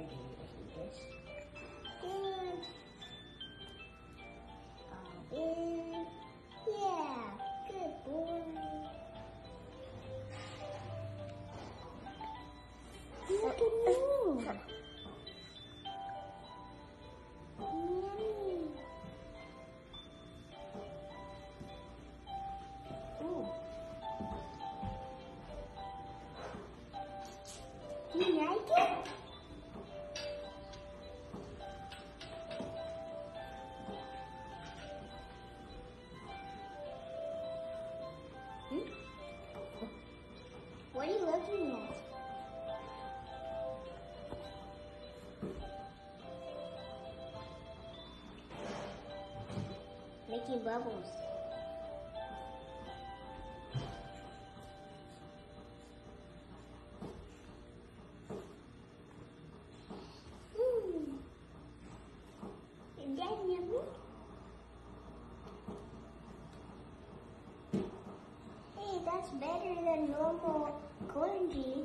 this. Yeah, good boy. Look at me. Yummy. Ooh. Do you like it? What are you looking at? Making bubbles. Is that yummy? Hey, that's better than normal cookie.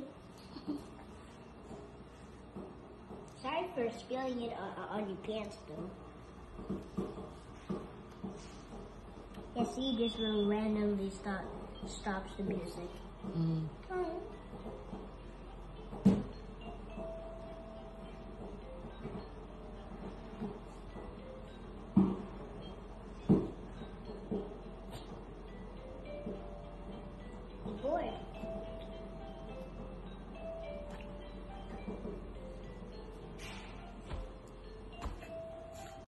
Sorry for spilling it on your pants, though. Yeah, see, just randomly stops the music.